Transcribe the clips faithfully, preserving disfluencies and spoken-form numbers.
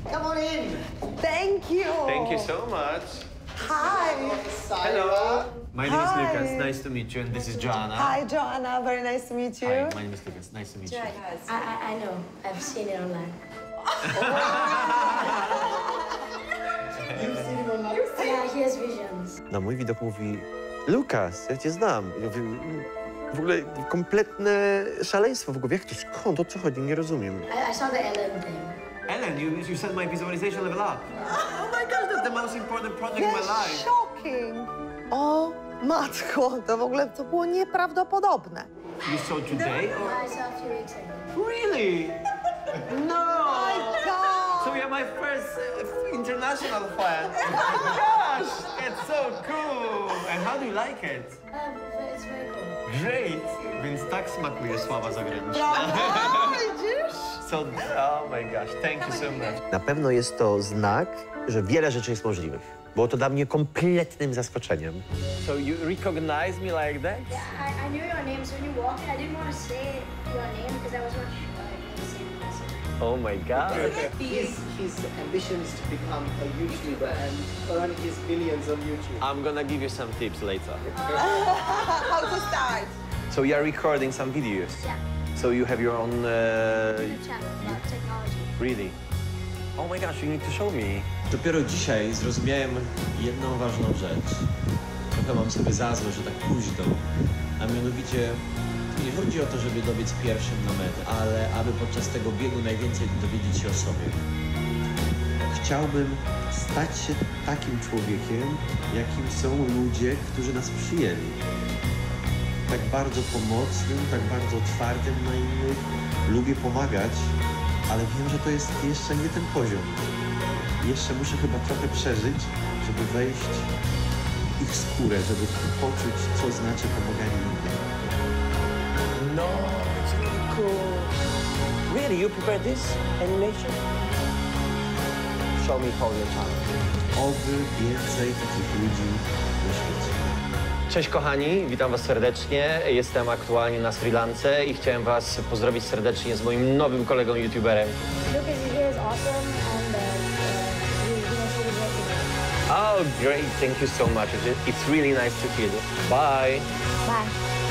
Come on in. Thank you. Thank you so much. Hi. Hello. My name is Hi. Lucas. Nice to meet you. And this is Joanna. Hi, Joanna. Very nice to meet you. Hi, my name is Lucas. Nice to meet you. I, I, I know. I've seen it online. You've seen him online? Yeah, he has visions. Na mój widok mówi, Lukas, ja cię znam. Ja mówię, w ogóle kompletne szaleństwo w głowie. Jak to, skąd, o co chodzi? Nie rozumiem. I, I saw the Ellen thing. Ellen, you, you said my visualization level up. Oh my gosh, that's the most important project in my That's life. shocking. O matko, to w ogóle to było nieprawdopodobne. You saw today? Or... I saw a few weeks ago. Really? No! My God. So you're my first uh, international fan. Oh my gosh, it's so cool. And how do you like it? Um, it's very cool. Great. Więc tak smakuje sława zagraniczna. Prawda? Widzisz? So, oh my gosh, thank you so much. Na pewno jest to znak, że wiele rzeczy jest możliwych. Było to dla mnie kompletnym zaskoczeniem. So you recognize me like that? Yeah, I, I knew your name, so when you walked in, I didn't want to say your name because I was not sure if you were the same person. Oh my god. His, his ambition is to become a YouTuber and earn his billions on YouTube. I'm gonna give you some tips later. How to start? So you are recording some videos. Yeah, So you have your own... Uh, YouTube channel about technology. really? Oh my gosh, you need to show me. Dopiero dzisiaj zrozumiałem jedną ważną rzecz. Trochę mam sobie za złe, że tak późno. A mianowicie nie chodzi o to, żeby dobiec pierwszym na metę, ale aby podczas tego biegu najwięcej dowiedzieć się o sobie. Chciałbym stać się takim człowiekiem, jakim są ludzie, którzy nas przyjęli. Tak bardzo pomocnym, tak bardzo otwartym na innych. Lubię pomagać, ale wiem, że to jest jeszcze nie ten poziom. Jeszcze muszę chyba trochę przeżyć, żeby wejść w ich skórę, żeby poczuć, co znaczy pomaganie innym. No, it's really cool. Really, you prepared this animation? Show me how your channel. Oby więcej takich ludzi na świecie. Cześć kochani, witam was serdecznie. Jestem aktualnie na Sri Lance i chciałem was pozdrowić serdecznie z moim nowym kolegą youtuberem. Lucas here is awesome and uh, uh, he, he knows what he's working on. Oh, great, thank you so much. It's really nice to hear you. Bye. Bye.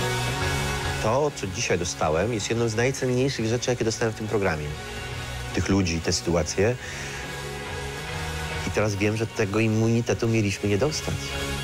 To, co dzisiaj dostałem, jest jedną z najcenniejszych rzeczy, jakie dostałem w tym programie. Tych ludzi, te sytuacje. I teraz wiem, że tego immunitetu mieliśmy nie dostać.